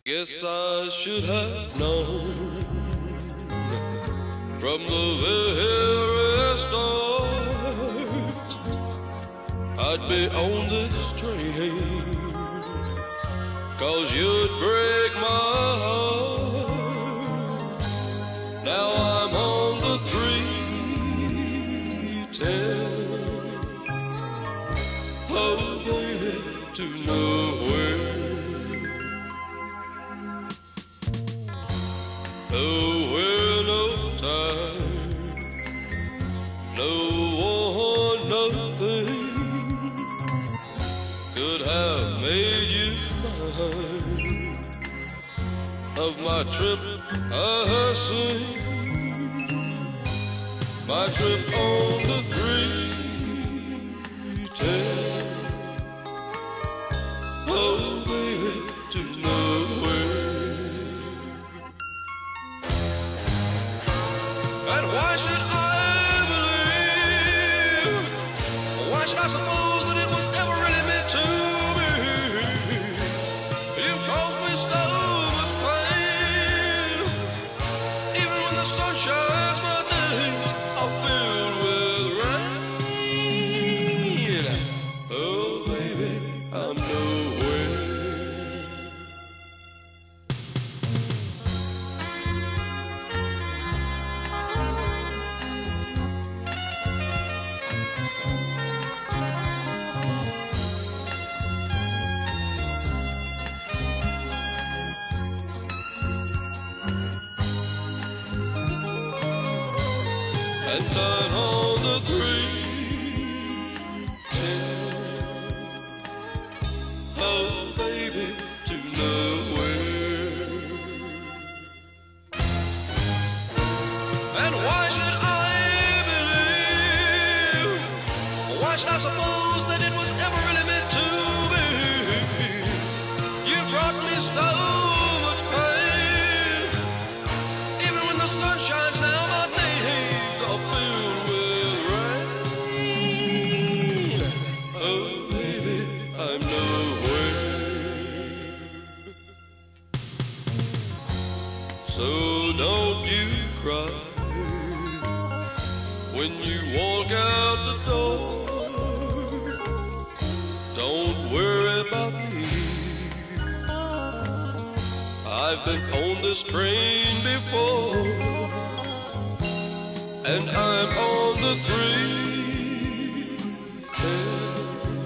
Guess I should have known from the very start I'd be on this train, 'cause you'd break my heart. Now I'm on the 310. Oh baby, to nowhere. Nowhere, no time, no one, nothing could have made you mine. Of my trip I sing, my trip on the 310. Oh baby, to nowhere. And why should I believe? Why should I suppose that it was ever really meant to be? You caused me so much pain. Even when the sun shines, my days are filled with rain. Oh baby, I'm nowhere. And I'm on the 310. Oh baby, to nowhere. And why should I believe? Why should I suppose that it was ever really meant to be? You brought me so much pain. Even when the sun shines now, my days are filled with rain. Oh baby, I'm nowhere. So don't you cry when you walk out the door. Don't worry about me. I've been on this train before, and I'm on the 310.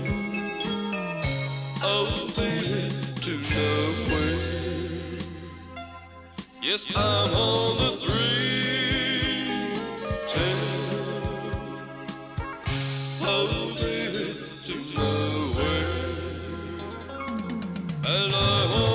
Oh baby, to nowhere. Yes, I'm on the 310. Oh baby, to nowhere. And I'm on